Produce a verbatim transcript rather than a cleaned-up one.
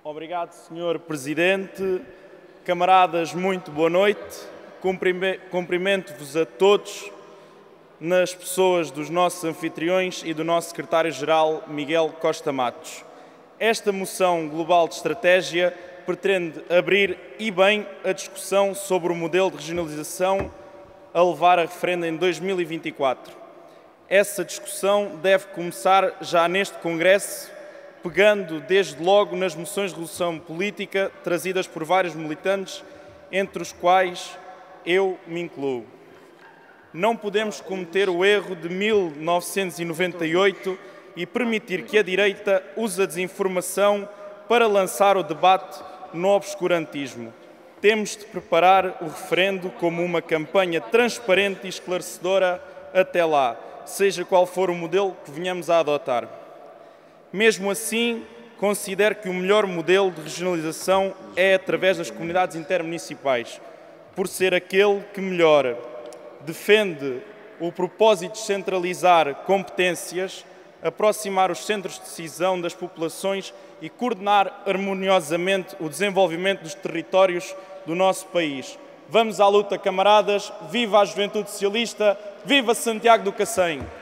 Obrigado, senhor Presidente. Camaradas, muito boa noite. Cumprimento-vos a todos nas pessoas dos nossos anfitriões e do nosso secretário-geral, Miguel Costa Matos. Esta moção global de estratégia pretende abrir e bem a discussão sobre o modelo de regionalização a levar a referendo em dois mil e vinte e quatro. Essa discussão deve começar já neste Congresso, pegando desde logo nas moções de resolução política trazidas por vários militantes, entre os quais eu me incluo. Não podemos cometer o erro de mil novecentos e noventa e oito e permitir que a direita use a desinformação para lançar o debate no obscurantismo. Temos de preparar o referendo como uma campanha transparente e esclarecedora até lá, seja qual for o modelo que venhamos a adotar. Mesmo assim, considero que o melhor modelo de regionalização é através das comunidades intermunicipais, por ser aquele que melhor defende o propósito de centralizar competências, aproximar os centros de decisão das populações e coordenar harmoniosamente o desenvolvimento dos territórios do nosso país. Vamos à luta, camaradas! Viva a Juventude Socialista! Viva Santiago do Cacém!